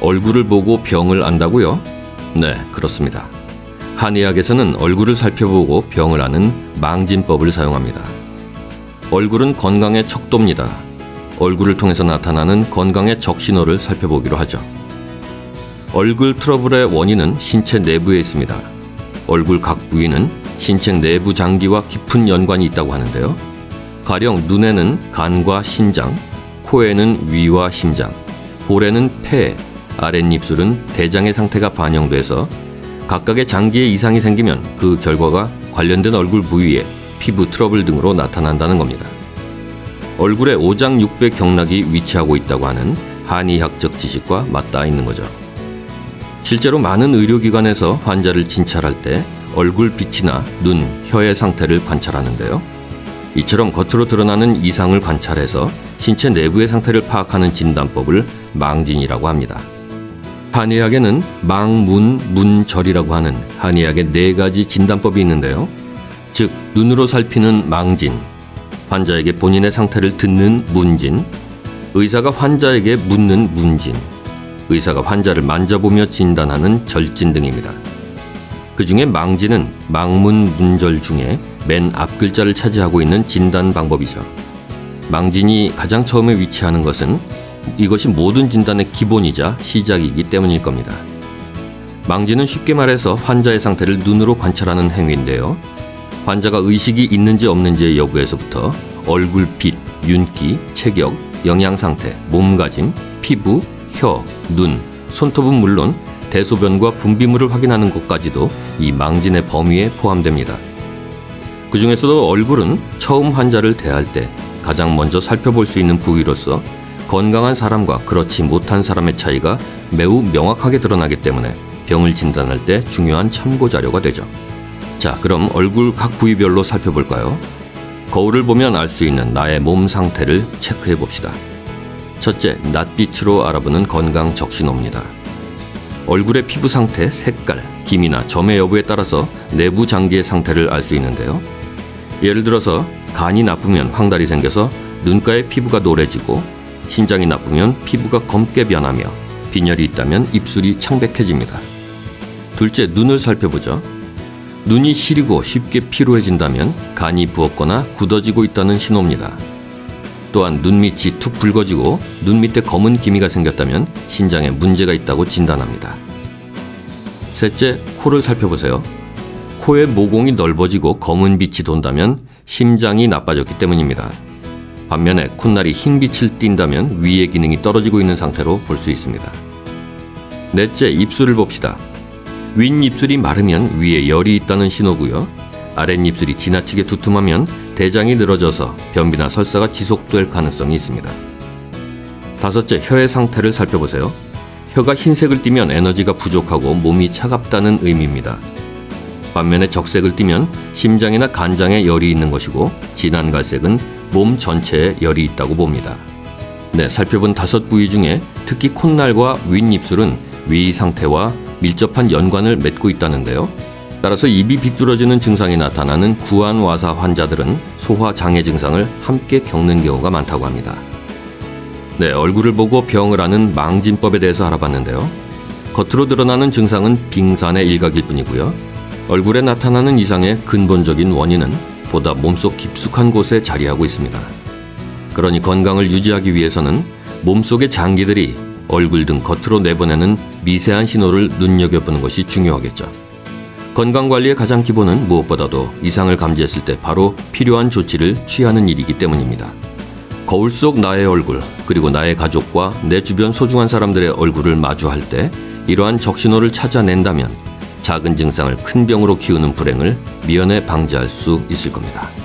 얼굴을 보고 병을 안다고요? 네, 그렇습니다. 한의학에서는 얼굴을 살펴보고 병을 아는 망진법을 사용합니다. 얼굴은 건강의 척도입니다. 얼굴을 통해서 나타나는 건강의 적신호를 살펴보기로 하죠. 얼굴 트러블의 원인은 신체 내부에 있습니다. 얼굴 각 부위는 신체 내부 장기와 깊은 연관이 있다고 하는데요. 가령 눈에는 간과 신장, 코에는 위와 심장, 볼에는 폐, 아랫입술은 대장의 상태가 반영돼서 각각의 장기에 이상이 생기면 그 결과가 관련된 얼굴 부위에 피부 트러블 등으로 나타난다는 겁니다. 얼굴에 오장육부 경락이 위치하고 있다고 하는 한의학적 지식과 맞닿아 있는 거죠. 실제로 많은 의료기관에서 환자를 진찰할 때 얼굴 빛이나 눈, 혀의 상태를 관찰하는데요. 이처럼 겉으로 드러나는 이상을 관찰해서 신체 내부의 상태를 파악하는 진단법을 망진이라고 합니다. 한의학에는 망문, 문절이라고 하는 한의학의 4가지 진단법이 있는데요. 즉 눈으로 살피는 망진, 환자에게 본인의 상태를 듣는 문진, 의사가 환자에게 묻는 문진, 의사가 환자를 만져보며 진단하는 절진 등입니다. 그 중에 망진은 망문, 문절 중에 맨 앞 글자를 차지하고 있는 진단 방법이죠. 망진이 가장 처음에 위치하는 것은 이것이 모든 진단의 기본이자 시작이기 때문일 겁니다. 망진은 쉽게 말해서 환자의 상태를 눈으로 관찰하는 행위인데요. 환자가 의식이 있는지 없는지의 여부에서부터 얼굴빛, 윤기, 체격, 영양상태, 몸가짐, 피부, 혀, 눈, 손톱은 물론 대소변과 분비물을 확인하는 것까지도 이 망진의 범위에 포함됩니다. 그 중에서도 얼굴은 처음 환자를 대할 때 가장 먼저 살펴볼 수 있는 부위로서 건강한 사람과 그렇지 못한 사람의 차이가 매우 명확하게 드러나기 때문에 병을 진단할 때 중요한 참고 자료가 되죠. 자, 그럼 얼굴 각 부위별로 살펴볼까요? 거울을 보면 알 수 있는 나의 몸 상태를 체크해 봅시다. 첫째, 낯빛으로 알아보는 건강 적신호입니다. 얼굴의 피부 상태, 색깔, 기미나 점의 여부에 따라서 내부 장기의 상태를 알 수 있는데요. 예를 들어서 간이 나쁘면 황달이 생겨서 눈가의 피부가 노래지고, 신장이 나쁘면 피부가 검게 변하며 빈혈이 있다면 입술이 창백해집니다. 둘째, 눈을 살펴보죠. 눈이 시리고 쉽게 피로해진다면 간이 부었거나 굳어지고 있다는 신호입니다. 또한 눈밑이 툭 붉어지고 눈 밑에 검은 기미가 생겼다면 신장에 문제가 있다고 진단합니다. 셋째, 코를 살펴보세요. 코의 모공이 넓어지고 검은 빛이 돈다면 심장이 나빠졌기 때문입니다. 반면에 콧날이 흰빛을 띈다면 위의 기능이 떨어지고 있는 상태로 볼 수 있습니다. 넷째, 입술을 봅시다. 윗입술이 마르면 위에 열이 있다는 신호고요. 아랫입술이 지나치게 두툼하면 대장이 늘어져서 변비나 설사가 지속될 가능성이 있습니다. 다섯째, 혀의 상태를 살펴보세요. 혀가 흰색을 띠면 에너지가 부족하고 몸이 차갑다는 의미입니다. 반면에 적색을 띠면 심장이나 간장에 열이 있는 것이고, 진한 갈색은 몸 전체에 열이 있다고 봅니다. 네, 살펴본 5부위 중에 특히 콧날과 윗입술은 위 상태와 밀접한 연관을 맺고 있다는데요. 따라서 입이 비뚤어지는 증상이 나타나는 구안와사 환자들은 소화장애 증상을 함께 겪는 경우가 많다고 합니다. 네, 얼굴을 보고 병을 아는 망진법에 대해서 알아봤는데요. 겉으로 드러나는 증상은 빙산의 일각일 뿐이고요. 얼굴에 나타나는 이상의 근본적인 원인은 보다 몸속 깊숙한 곳에 자리하고 있습니다. 그러니 건강을 유지하기 위해서는 몸속의 장기들이 얼굴 등 겉으로 내보내는 미세한 신호를 눈여겨보는 것이 중요하겠죠. 건강관리의 가장 기본은 무엇보다도 이상을 감지했을 때 바로 필요한 조치를 취하는 일이기 때문입니다. 거울 속 나의 얼굴, 그리고 나의 가족과 내 주변 소중한 사람들의 얼굴을 마주할 때 이러한 적신호를 찾아낸다면 작은 증상을 큰 병으로 키우는 불행을 미연에 방지할 수 있을 겁니다.